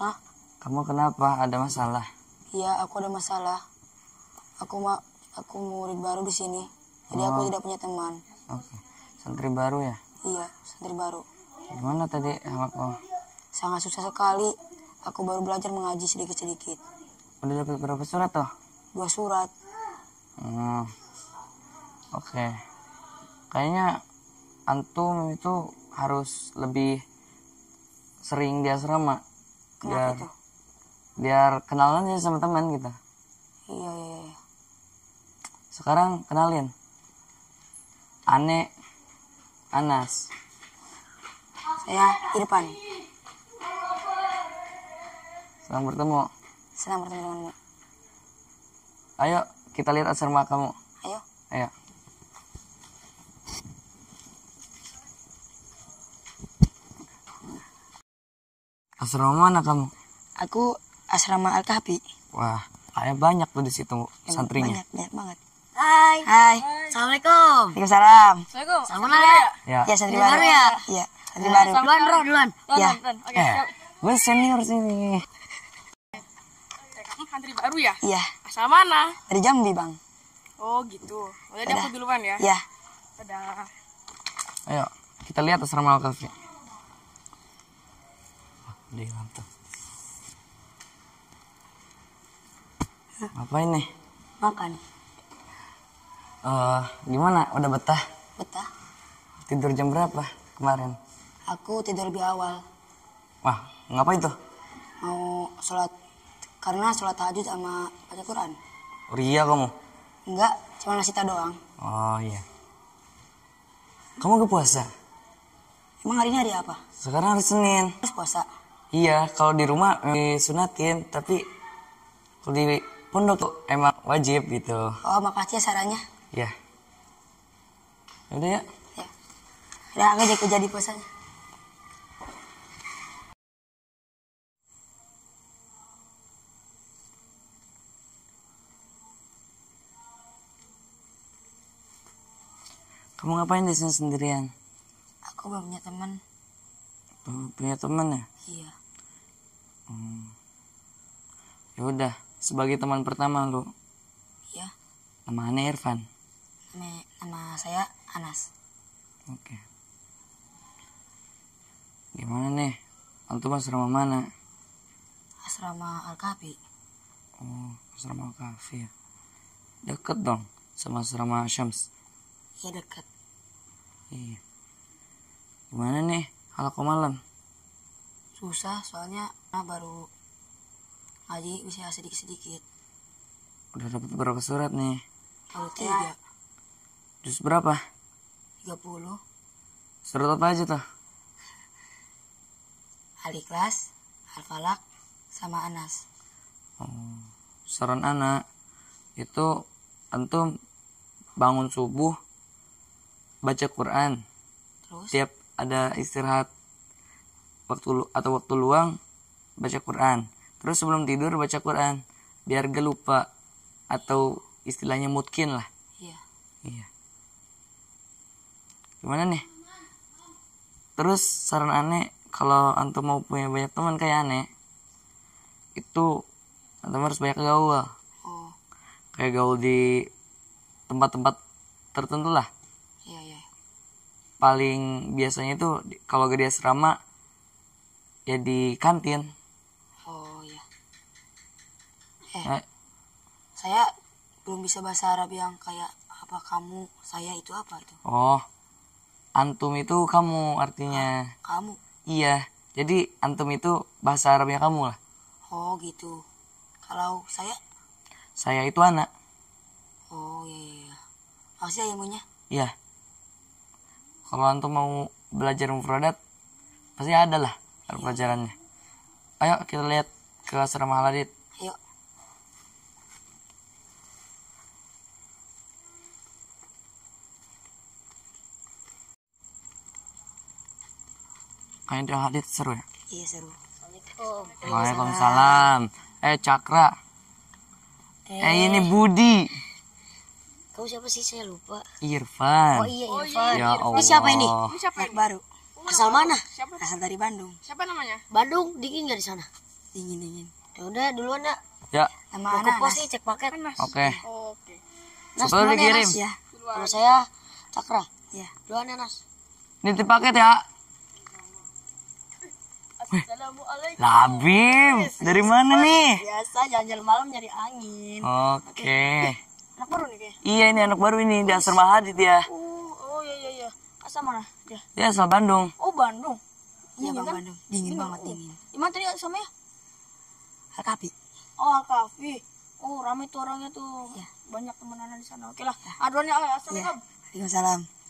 Hah? Kamu kenapa? Ada masalah? Iya, aku ada masalah. Aku murid baru di sini. Jadi aku tidak punya teman. Oke. Santri baru ya? Iya, santri baru. Gimana tadi aku? Sangat susah sekali. Aku baru belajar mengaji sedikit-sedikit. Udah dapat berapa surat toh? 2 surat. Oke. Kayaknya antum itu harus lebih sering di asrama. Kenapa tuh? Biar kenalan aja sama teman kita. Iya. Sekarang kenalin. Ane, Anas. Saya Irfan. Senang bertemu. Senang bertemu denganmu. Ayo kita lihat asrama kamu. Ayo. Asrama mana kamu? Aku asrama Al-Kahfi. Wah, kayak banyak tuh di situ santrinya. Banyak banget. Hai. Assalamualaikum. Waalaikumsalam. Assalamualaikum. Sama ya? Ya. Ya, santri Santri baru. baru ya? Iya, santri baru. Duluan. Ya. Oke. Gue senior sini. Kamu santri baru ya? Iya, Asal mana? dari Jambi, Bang. Oh gitu. Jadi aku duluan ya? Ya. Dadah. Ayo, kita lihat asrama Al-Kahfi. Di lantai. Ngapain nih? Makan. Gimana? Udah betah? Betah. Tidur jam berapa kemarin? Aku tidur lebih awal. Wah, ngapain tuh? Mau sholat. Karena sholat tahajud sama baca Quran. Ria kamu? Enggak, cuma nasita doang. Oh iya. Kamu gak puasa? Emang hari ini hari apa? Sekarang hari Senin. Terus puasa. Iya, kalau di rumah disunatin, tapi kalau di pondok tuh emang wajib gitu. Oh, makasih ya sarannya. Ya. Udah ya. Ya. Udah, aku jadi puasanya. Kamu ngapain di sini sendirian? Aku belum punya teman. Punya teman ya? Iya. Ya udah, sebagai teman pertama lu. Iya. Nama Ane Irfan. Nama saya Anas. Oke. Gimana nih? Antum asrama mana? Asrama Al-Kahfi. Oh, asrama Al-Kahfi ya. Deket dong sama asrama Syams. Iya, dekat. Iya. Gimana nih halaqah malam? Susah soalnya baru ngaji bisa sedikit-sedikit. Udah dapat berapa surat nih? Baru 3. Juz berapa? 30. Surat apa aja tuh? Al-Ikhlas, Al-Falaq, sama Anas. Saran anak itu antum bangun subuh baca Quran. Terus? Tiap ada istirahat waktu luang baca Quran. Terus sebelum tidur baca Quran biar gak lupa, atau istilahnya mungkin lah. Iya. Gimana nih? Terus saran Ane, kalau antum mau punya banyak teman kayak Ane, itu antum harus banyak gaul. Oh, Kayak gaul di tempat-tempat tertentu lah. iya. Paling biasanya itu kalau gak di asrama ya di kantin. Oh, iya. Eh, Saya belum bisa bahasa Arab yang kayak apa kamu, saya itu apa itu? Oh, antum itu kamu artinya. Kamu. Iya, jadi antum itu bahasa Arabnya kamu lah. Oh, gitu. Kalau Saya itu anak. oh iya. Makasih ya ilmunya. Iya. Kalau antum mau belajar mufradat, pasti ada lah pelajarannya. Ayo kita lihat ke asrama Haladit. Ayo. Kayak di Haladit seru ya? Iya, seru. Waalaikumsalam. Cakra. Ini Budi. Kamu siapa sih? Saya lupa. Irfan. Oh iya, Irfan. Ya Allah. Ini siapa ini? Ini siapa Anak ini? baru. Asal mana? Siapa? Asal dari Bandung. Siapa namanya? Bandung, dingin nggak di sana? Dingin. Ya udah duluan ya. Ya, Nama Mau ke anak pos Nas. nih cek paket. oke. Oke. Nas Sepuluh duluan ya dikirim. Nas. Ya. Kalau saya Cakra. Ya. Duluan ya Nas. Nitip paket ya. Assalamualaikum. Labim, dari mana nih? Biasa jalan-jalan malam nyari angin. Oke. Anak baru nih kayak. Iya, ini anak baru ini di Asrama Hadid ya. Oh iya. Asal mana? Ya. Ya, asal Bandung. Oh Bandung. Ya, Dingin Bang kan? Bandung. Dingin banget, dingin. Gimana tadi asamnya? Alkapi. Oh Kafi. Oh rame tuh orangnya tuh. Ya. Banyak teman anak di sana. Oke lah. Aduannya assalamualaikum. Waalaikumsalam.